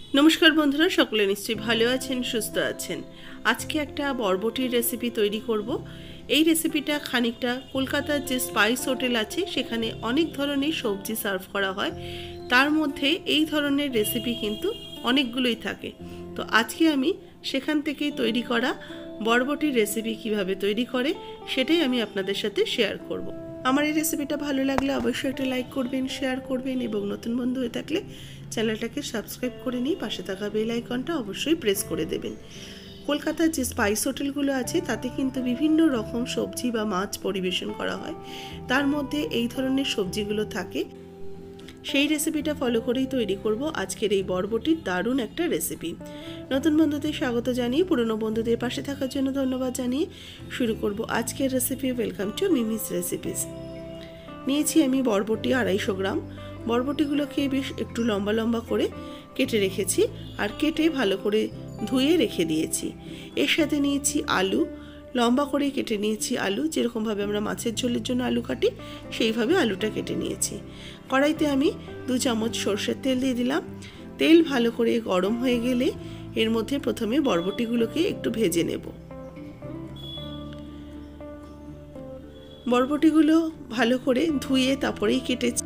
নমস্কার বন্ধুরা, সকলে নিশ্চয়ই ভালো আছেন, সুস্থ আছেন। আজকে একটা বরবটির রেসিপি তৈরি করব। এই রেসিপিটা খানিকটা কলকাতার যে স্পাইস হোটেল আছে সেখানে অনেক ধরনের সবজি সার্ভ করা হয়, তার মধ্যে এই ধরনের রেসিপি কিন্তু অনেকগুলোই থাকে। তো আজকে আমি সেখান থেকেই তৈরি করা বরবটির রেসিপি কিভাবে তৈরি করে সেটাই আমি আপনাদের সাথে শেয়ার করব। আমার এই রেসিপিটা ভালো লাগলে অবশ্যই একটা লাইক করবেন, শেয়ার করবেন এবং নতুন বন্ধু হয়ে থাকলে চ্যানেলটাকে সাবস্ক্রাইব করে নিয়ে পাশে থাকা বেল আইকনটা অবশ্যই প্রেস করে দেবেন। কলকাতার যে স্পাইস হোটেলগুলো আছে তাতে কিন্তু বিভিন্ন রকম সবজি বা মাছ পরিবেশন করা হয়, তার মধ্যে এই ধরনের সবজিগুলো থাকে। সেই রেসিপিটা ফলো করেই তৈরি করব আজকের এই বরবটির দারুণ একটা রেসিপি। নতুন বন্ধুদের স্বাগত জানিয়ে পুরনো বন্ধুদের পাশে থাকার জন্য ধন্যবাদ জানিয়ে শুরু করব আজকের recipe. Welcome to Mimi's recipes. নিয়েছি আমি বরবটি 250 গ্রাম। বরবটিগুলোকে বেশ একটু লম্বা লম্বা করে কেটে রেখেছি আর কেটে ভালো করে ধুয়ে রেখে দিয়েছি। এর সাথে নিয়েছি আলু, লম্বা করে কেটে নিয়েছি আলু, যেরকমভাবে আমরা মাছের ঝোলের জন্য আলু কাটি সেইভাবে আলুটা কেটে নিয়েছি। কড়াইতে আমি 2 চামচ সরষের তেল দিয়ে দিলাম। তেল ভালো করে গরম হয়ে গেলে এর মধ্যে প্রথমে বরবটিগুলোকে একটু ভেজে নেব। বরবটিগুলো ভালো করে ধুয়ে তারপরেই কেটেছি।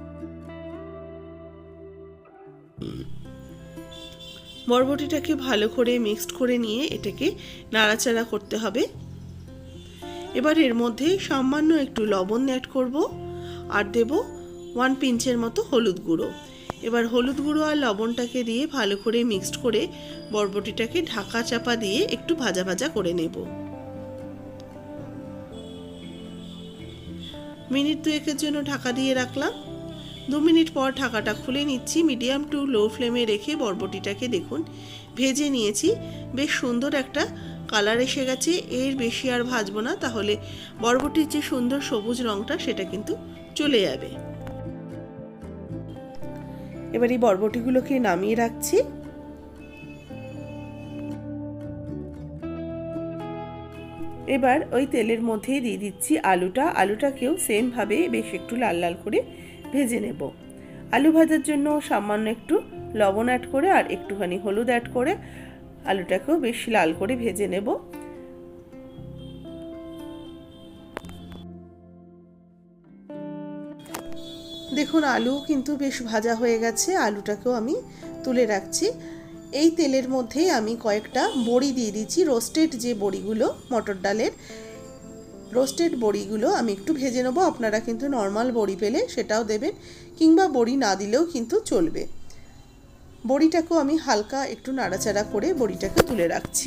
বরবটিটাকে ভালো করে মিক্সড করে নিয়ে এটাকে নাড়াচাড়া করতে হবে। এবার এর মধ্যে সামান্য একটু লবণ অ্যাড করব আর দেব 1 পিঞ্চের মতো হলুদ গুঁড়ো। এবার হলুদ গুঁড়ো আর লবণটাকে দিয়ে ভালো করে মিক্সড করে বরবটিটাকে ঢাকা চাপা দিয়ে একটু ভাজা ভাজা করে নেব। মিনিট 2-এর জন্য ঢাকা দিয়ে রাখলাম। 2 মিনিট পর ঢাকাটা খুলে নিচ্ছি। মিডিয়াম টু লো ফ্লেমে রেখে বরবটিটাকে দেখুন ভেজে নিয়েছি। বেশ সুন্দর একটা কালার এসে গেছে। এর বেশি আর ভাজবো না, তাহলে বরবটির যে সুন্দর সবুজ রঙটা সেটা কিন্তু চলে যাবে। এবার এই বরবটিগুলোকে নামিয়ে রাখছি। এবার ওই তেলের মধ্যেই দিয়ে দিচ্ছি আলুটাকেও সেম ভাবে বেশ একটু লাল লাল করে ভেজে নেব। আলু ভাজার জন্য সামান্য একটু লবণ অ্যাড করে আর একটুখানি হলুদ অ্যাড করে আলুটাকেও বেশ লাল করে ভেজে নেব। দেখুন আলু কিন্তু বেশ ভাজা হয়ে গেছে। আলুটাকেও আমি তুলে রাখছি। এই তেলের মধ্যেই আমি কয়েকটা বড়ি দিয়ে দিচ্ছি। রোস্টেড যে বড়িগুলো, মটর ডালের রোস্টেড বড়িগুলো আমি একটু ভেজে নেবো। আপনারা কিন্তু নর্মাল বড়ি পেলে সেটাও দেবেন, কিংবা বড়ি না দিলেও কিন্তু চলবে। বড়িটাকেও আমি হালকা একটু নাড়াচাড়া করে বড়িটাকে তুলে রাখছি।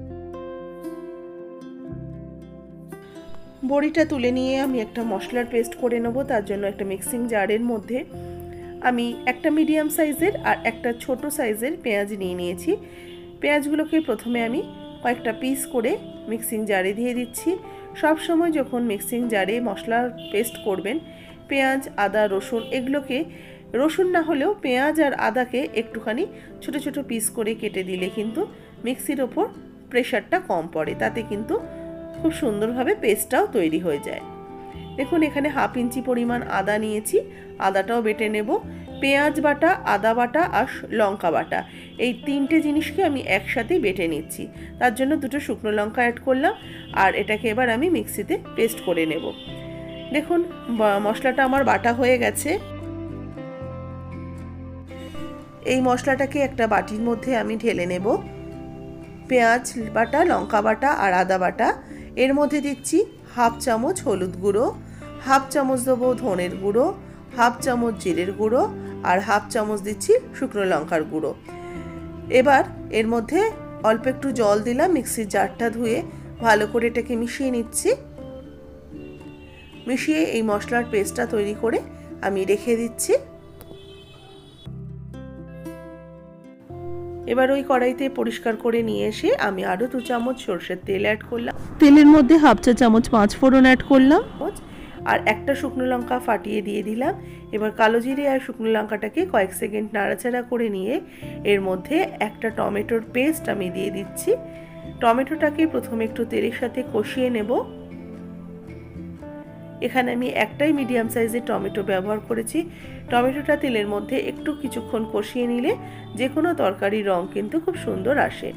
বড়িটা তুলে নিয়ে আমি একটা মশলার পেস্ট করে নেবো। তার জন্য একটা মিক্সিং জারের মধ্যে আমি একটা মিডিয়াম সাইজের আর একটা ছোট সাইজের পেঁয়াজ নিয়ে নিয়েছি। পেঁয়াজগুলোকে প্রথমে আমি কয়েকটা পিস করে মিক্সিং জারে দিয়ে দিচ্ছি। সব সময় যখন মিক্সিং জারে মশলার পেস্ট করবেন, পেঁয়াজ, আদা, রসুন এগুলোকে, রসুন না হলেও পেঁয়াজ আর আদাকে একটুখানি ছোট ছোট পিস করে কেটে দিলে কিন্তু মিক্সির ওপর প্রেশারটা কম পড়ে, তাতে কিন্তু খুব সুন্দরভাবে পেস্টটাও তৈরি হয়ে যায়। দেখুন এখানে 1/2 ইঞ্চি পরিমাণ আদা নিয়েছি, আদাটাও বেটে নেব। পেঁয়াজ বাটা, আদা বাটা আর লঙ্কা বাটা, এই 3টে জিনিসকে আমি একসাথেই বেটে নিচ্ছি। তার জন্য 2টো শুকনো লঙ্কা অ্যাড করলাম আর এটাকে এবার আমি মিক্সিতে পেস্ট করে নেব। দেখুন মশলাটা আমার বাটা হয়ে গেছে। এই মশলাটাকে একটা বাটির মধ্যে আমি ঢেলে নেব। পেঁয়াজ বাটা, লঙ্কা বাটা আর আদা বাটা, এর মধ্যে দিচ্ছি 1/2 চামচ হলুদ গুঁড়ো, 1/2 চামচ দেবো ধনের গুঁড়ো, 1/2 চামচ জিরের গুঁড়ো আর 1/2 চামচ দিচ্ছি শুকনো লঙ্কার গুঁড়ো। এবার এর মধ্যে অল্প একটু জল দিলাম। মিক্সির জারটা ধুয়ে ভালো করে এটাকে মিশিয়ে নিচ্ছি। মিশিয়ে এই মশলার পেস্টটা তৈরি করে আমি রেখে দিচ্ছি। এবার ওই কড়াইতে পরিষ্কার করে নিয়ে এসে আমি আরও 2 চামচ সরষের তেল অ্যাড করলাম। তেলের মধ্যে 1/2 চা চামচ 5 ফোড়ন অ্যাড করলাম আর একটা শুকনো লঙ্কা ফাটিয়ে দিয়ে দিলাম। এবার কালো জিরে আর শুকনো লঙ্কাটাকে কয়েক সেকেন্ড নাড়াচাড়া করে নিয়ে এর মধ্যে একটা টমেটোর পেস্ট আমি দিয়ে দিচ্ছি। টমেটোটাকে প্রথমে একটু তেলের সাথে কষিয়ে নেব। এখানে আমি একটাই মিডিয়াম সাইজের টমেটো ব্যবহার করেছি। টমেটোটা তেলের মধ্যে একটু কিছুক্ষণ কষিয়ে নিলে যে কোনো তরকারির রং কিন্তু খুব সুন্দর আসে।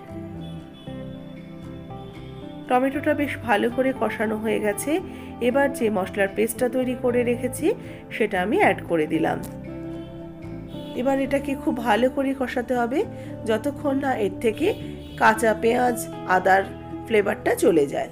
টমেটোটা বেশ ভালো করে কষানো হয়ে গেছে। এবার যে মশলার পেস্টটা তৈরি করে রেখেছি সেটা আমি অ্যাড করে দিলাম। এবার এটাকে খুব ভালো করে কষাতে হবে যতক্ষণ না এর থেকে কাঁচা পেঁয়াজ আদার ফ্লেভারটা চলে যায়।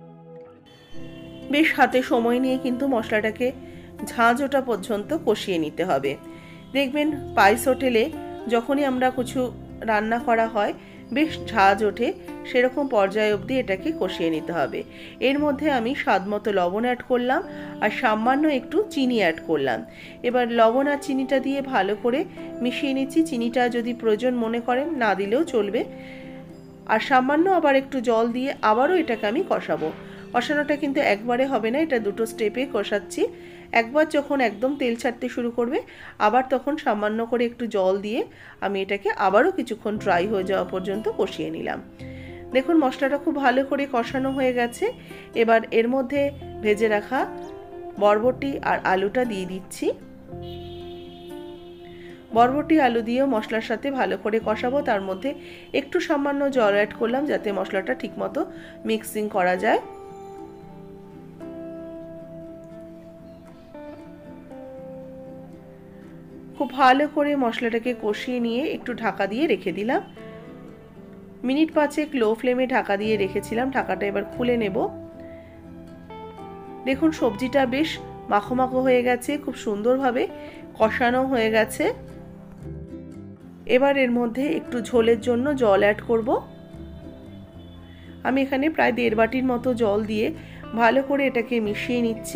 বেশ হাতে সময় নিয়ে কিন্তু মশলাটাকে ঝাঁঝ ওঠা পর্যন্ত কষিয়ে নিতে হবে। দেখবেন স্পাইস হোটেলে যখনই আমরা কিছু রান্না করা হয় বেশ ঝাঁঝ ওঠে, সেরকম পর্যায় অবধি এটাকে কষিয়ে নিতে হবে। এর মধ্যে আমি স্বাদমতো লবণ অ্যাড করলাম আর সামান্য একটু চিনি অ্যাড করলাম। এবার লবণ আর চিনিটা দিয়ে ভালো করে মিশিয়ে নিচ্ছি। চিনিটা যদি প্রয়োজন মনে করেন না দিলেও চলবে। আর সামান্য আবার একটু জল দিয়ে আবারও এটাকে আমি কষাবো। কষানোটা কিন্তু একবারে হবে না, এটা দুটো স্টেপে কষাচ্ছি। একবার যখন একদম তেল ছাড়তে শুরু করবে আবার তখন সামান্য করে একটু জল দিয়ে আমি এটাকে আবারও কিছুক্ষণ ড্রাই হয়ে যাওয়া পর্যন্ত কষিয়ে নিলাম। দেখুন মশলাটা খুব ভালো করে কষানো হয়ে গেছে। এবার এর মধ্যে ভেজে রাখা বরবটি আর আলুটা দিয়ে দিচ্ছি। বরবটি আলু দিয়েও মশলার সাথে ভালো করে কষাবো। তার মধ্যে একটু সামান্য জল অ্যাড করলাম যাতে মশলাটা ঠিকমতো মিক্সিং করা যায়। খুব ভালো করে মশলাটাকে কষিয়ে নিয়ে একটু ঢাকা দিয়ে রেখে দিলাম। মিনিট 5 লো ফ্লেমে ঢাকা দিয়ে রেখেছিলাম। ঢাকাটা এবার খুলে নেব। দেখুন সবজিটা বেশ মাখো মাখো হয়ে গেছে, খুব সুন্দরভাবে কষানো হয়ে গেছে। এবার এর মধ্যে একটু ঝোলের জন্য জল অ্যাড করব। আমি এখানে প্রায় 1.5 বাটির মতো জল দিয়ে ভালো করে এটাকে মিশিয়ে নিচ্ছি।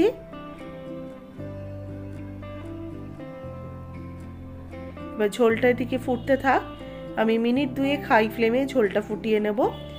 এবার ঝোলটা এদিকে ফুটতে থাক, আমি মিনিট 2 হাই ফ্লেমে ঝোলটা ফুটিয়ে নেব।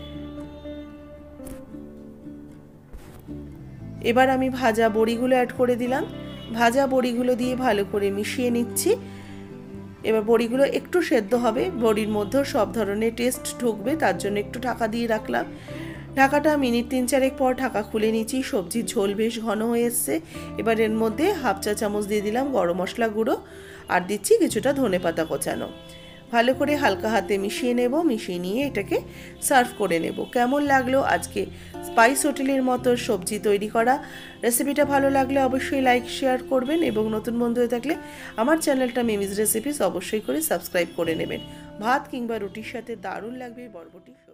এবার আমি ভাজা বড়িগুলো অ্যাড করে দিলাম। ভাজা বড়িগুলো দিয়ে ভালো করে মিশিয়ে নিচ্ছি। এবার বড়িগুলো একটু সেদ্ধ হবে, বড়ির মধ্যেও সব ধরনের টেস্ট ঢুকবে, তার জন্য একটু ঢাকা দিয়ে রাখলাম। ঢাকাটা মিনিট 3-4 পর ঢাকা খুলে নিচ্ছি। সবজির ঝোল বেশ ঘন হয়ে এসছে। এবার এর মধ্যে 1/2 চা চামচ দিয়ে দিলাম গরম মশলা গুঁড়ো আর দিচ্ছি কিছুটা ধনেপাতা কোচানো। ভালো করে হালকা হাতে মিশিয়ে নেব। মিশিয়ে নিয়ে এটাকে সার্ভ করে নেব। কেমন লাগলো আজকে স্পাইস হোটেলের মতো সবজি তৈরি করা রেসিপিটা? ভালো লাগলে অবশ্যই লাইক শেয়ার করবেন এবং নতুন বন্ধু হয়ে থাকলে আমার চ্যানেলটা মিমিজ রেসিপিস অবশ্যই করে সাবস্ক্রাইব করে নেবেন। ভাত কিংবা রুটির সাথে দারুণ লাগবে বরবটি।